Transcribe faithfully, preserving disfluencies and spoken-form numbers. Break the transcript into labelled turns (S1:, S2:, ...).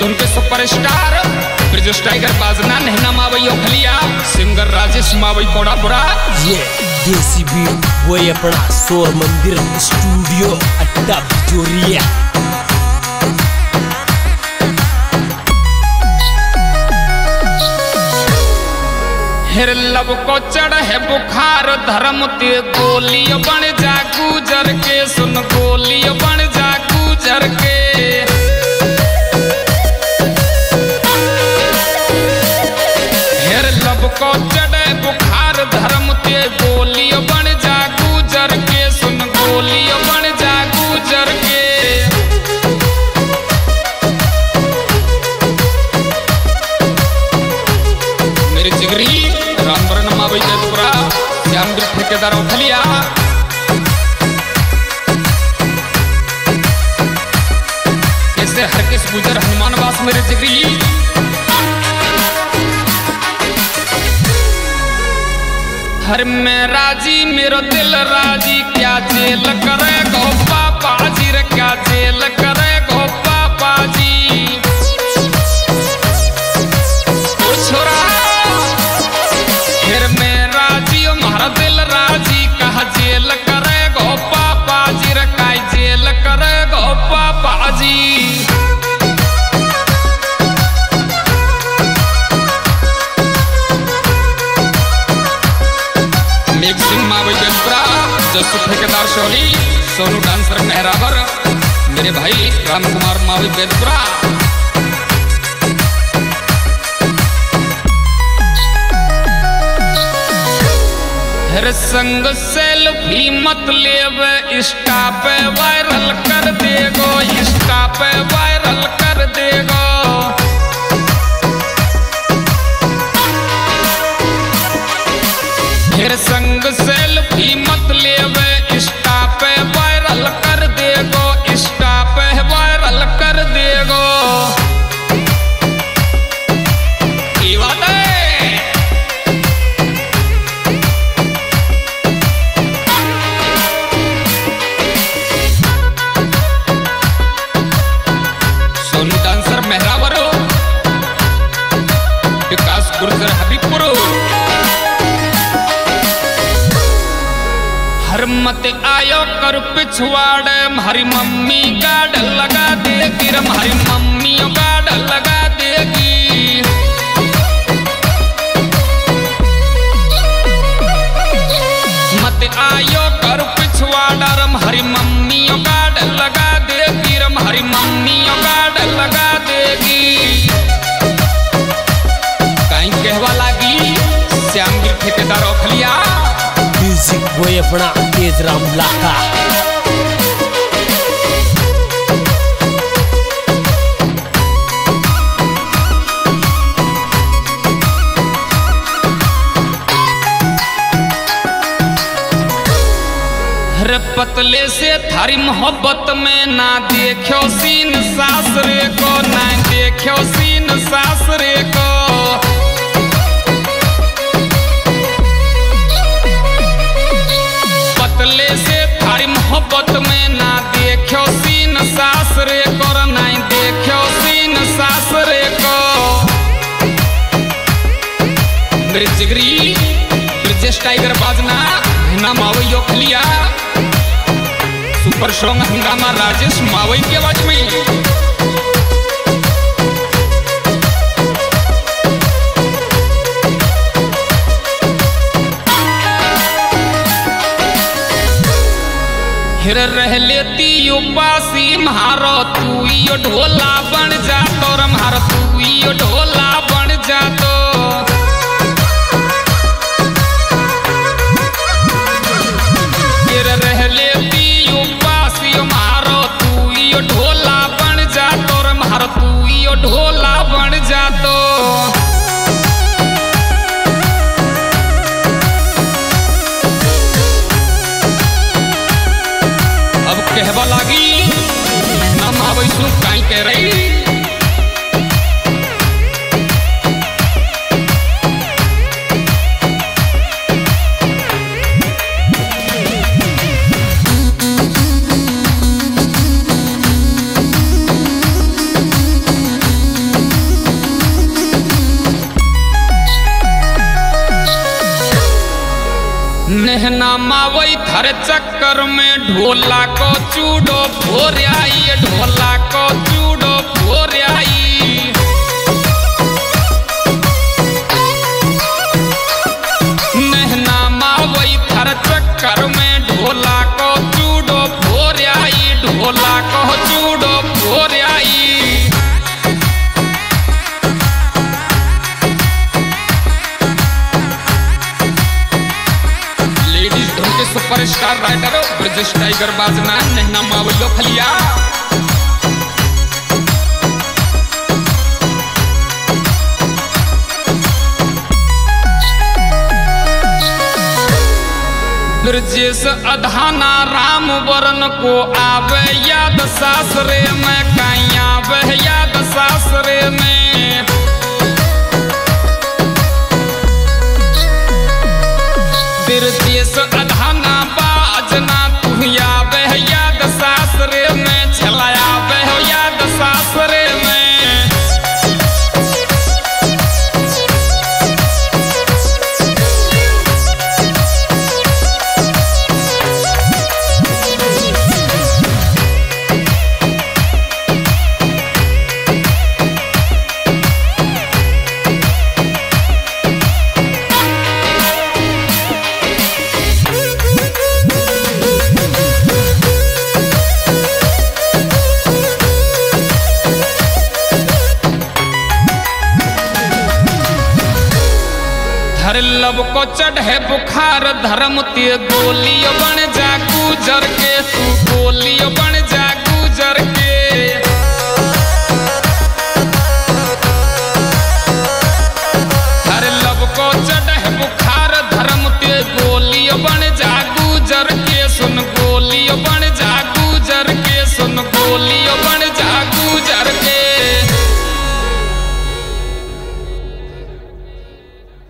S1: धुन के superstar Brijesh tiger Bajna नहना मावई ओखलिया सिंगर राजेश मावई कोड़ा बुरा
S2: ये देसी बीट वो अपना सोर मंदिर स्टूडियो अड्डा बिजोरिया।
S1: हिर लब को चढ़ है बुखार धर्म ते गोली बन जा गुजर के सुन गोली बन जा गुजर के हिर लब को चढ़ बुखार धर्म ते गोली बन जा गुजर के सुन गोली बन जा गुजर के मेरी जिगरी रामबरन मावई जयपुरा श्यामगिर ठेकेदार ओखलिया कैसे हर किस गुजर हनुमान वास मेरे जिगरी हर में राजी मेरो दिल राजी क्या जेल करे गो पापा जी रे क्या जेल करे गो पापा जी ओ छोरा फिर मैं राजी हमारा दिल राजी कहा जेल करे गो पापा जी रकाई जेल करे गो पापा जी मिक्सिंग मावई जयपुरा जसु ठेकेदार शोली सोनू डांसर मेहराबर मेरे भाई राम कुमार मावई जयपुरा हर संग सेल्फी मत लेव इंस्टा पे वायरल कर देगो इंस्टा पे वायरल कर देगो फिर संग सेल्फी मत लेव इंस्टा पे वायरल कर देगो इंस्टा पे वायरल कर देगो हबीबपुर हर मत आयो कर पिछवाड़े हमारी मम्मी गाड़ लगा देगी हमारी मम्मी गाड़ लगा देगी मत आयो कर पिछवाड़ा हमारी मम्मी गाड़ लगा देगी हमारी मम्मी गाड़ लगा देगी कहवा लागी श्यामगिर ठेकेदार ओखलिया
S2: म्यूजिक वो अपना तेज राम लाका
S1: रे पतले से थारी मोहब्बत में ना देखो सीन सासरे को ना देखो सीन सासरे को पतले से थारी मोहब्बत में ना देखो सीन सासरे को नहीं देखो सीन सासरे को मेरे जिगरी ब्रिजेश टाइगर बाजना ना मावई ओखलिया सुपर स्ट्रॉन्ग हंगामा राजेश मावई के आवाज में हिर रह लेती उपासी मारो तू यो ढोला बन जा तो मारो तू यो ढोला बन जा तो हिर रह लेती उपासी मारो तू यो ढोला बन जा तो मारो तू यो ढोला बन जा तो कहवा लागी ना मावई सुन काई कह रही नामा वही थर चक्कर में ढोला को चूडो भोरियाई, ढोला को चूडो भोरियाई। नामा वही थर चक्कर में ढोला को चूडो भोरियाई, ढोला को चूडो भोरियाई। Superstar writer Brajesh tiger Bajna नहना मावलो खलिया। ब्रजेश अधाना राम वरण को आवे याद सासरे में, कहीं आवे याद सासरे में। ब्रजेश अधाना बाजना तू आवे याद सासरे में, छलाया वे याद सासरे में। लब को चढ़े बुखार धर्म ते गोली बन जा गुजर के तू